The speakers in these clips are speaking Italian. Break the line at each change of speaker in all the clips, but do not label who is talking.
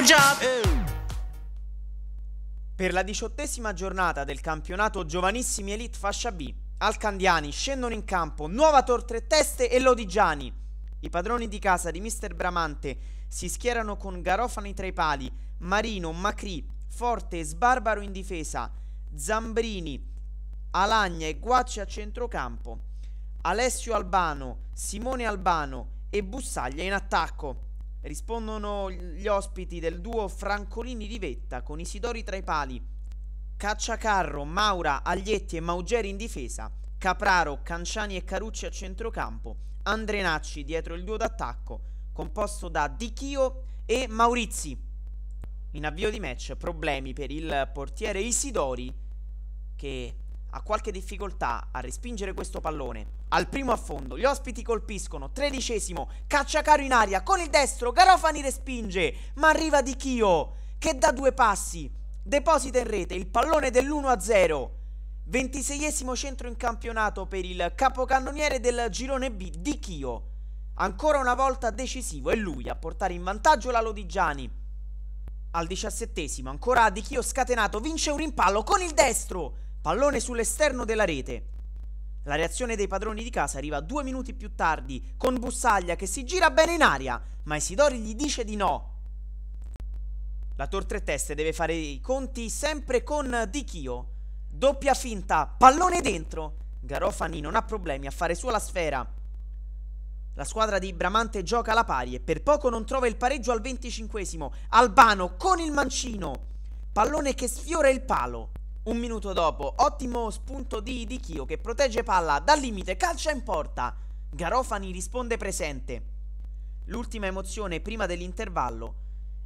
job.
Per la 18ª giornata del campionato Giovanissimi Elite Fascia B, Alcandiani scendono in campo Nuovator Tre Teste e Lodigiani. I padroni di casa di Mister Bramante si schierano con Garofani tra i pali, Marino, Macri, Forte e Sbarbaro in difesa, Zambrini, Alagna e Guacci a centrocampo, Alessio Albano, Simone Albano e Bussaglia in attacco. Rispondono gli ospiti del duo Francolini di Vetta con Isidori tra i pali, Cacciacarro, Maura, Aglietti e Maugeri in difesa, Capraro, Canciani e Carucci a centrocampo, Andrenacci dietro il duo d'attacco composto da Di Chio e Maurizi. In avvio di match problemi per il portiere Isidori, che ha qualche difficoltà a respingere questo pallone. Al primo affondo gli ospiti colpiscono, 13°, Cacciacaro in aria con il destro, Garofani respinge, ma arriva Di Chio che da 2 passi deposita in rete il pallone dell'1-0. 26° centro in campionato per il capocannoniere del girone B, Di Chio. Ancora una volta decisivo, è lui a portare in vantaggio la Lodigiani. Al 17° ancora Di Chio scatenato, vince un rimpallo con il destro, pallone sull'esterno della rete. La reazione dei padroni di casa arriva 2 minuti più tardi con Bussaglia che si gira bene in aria, ma Isidori gli dice di no. La Tor Tre Teste deve fare i conti sempre con Di Chio. Doppia finta, pallone dentro. Garofani non ha problemi a fare sua la sfera. La squadra di Bramante gioca alla pari e per poco non trova il pareggio al 25°. Albano con il mancino, pallone che sfiora il palo. Un minuto dopo, ottimo spunto di Di Chio che protegge palla dal limite, calcia in porta. Garofani risponde presente. L'ultima emozione prima dell'intervallo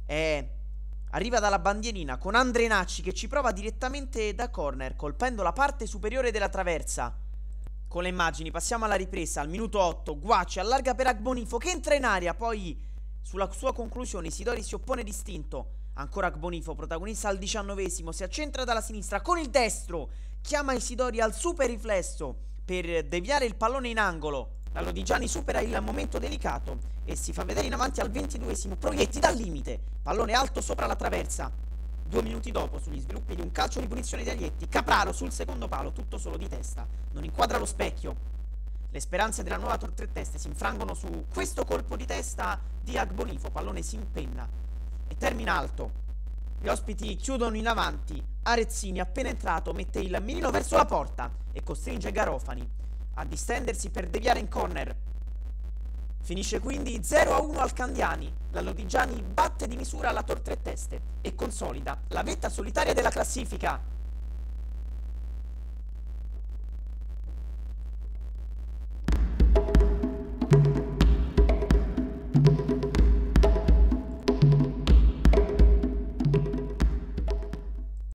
arriva dalla bandierina con Andrenacci che ci prova direttamente da corner colpendo la parte superiore della traversa. Con le immagini passiamo alla ripresa. Al minuto 8 Guacci allarga per Agbonifo che entra in aria, poi sulla sua conclusione Isidori si oppone distinto. Ancora Agbonifo, protagonista al 19°, si accentra dalla sinistra con il destro, chiama Isidori al super riflesso per deviare il pallone in angolo. La Lodigiani supera il momento delicato e si fa vedere in avanti al 22°, proietti dal limite, pallone alto sopra la traversa. 2 minuti dopo, sugli sviluppi di un calcio di punizione di Aglietti, Capraro sul secondo palo, tutto solo di testa, non inquadra lo specchio. Le speranze della nuova Tor Tre Teste si infrangono su questo colpo di testa di Agbonifo, pallone si impenna e termina alto. Gli ospiti chiudono in avanti. Arezzini, appena entrato, mette il mirino verso la porta e costringe Garofani a distendersi per deviare in corner. Finisce quindi 0-1 al Candiani. La Lodigiani batte di misura la Tor Tre Teste e consolida la vetta solitaria della classifica.